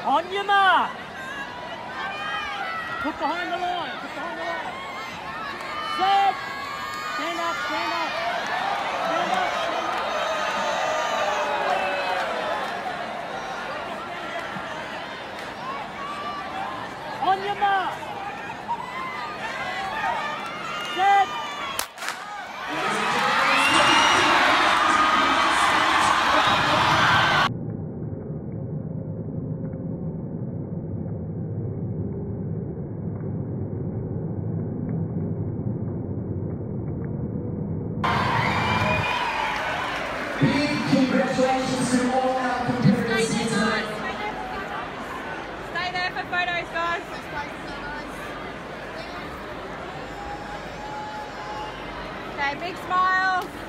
On your mark. Put behind the line. Put behind the line. Set. Stand up. Stand up. Stand up. Stand up. On your mark. Set. Congratulations to all our competitors. Stay there for photos, guys. Okay, big smiles.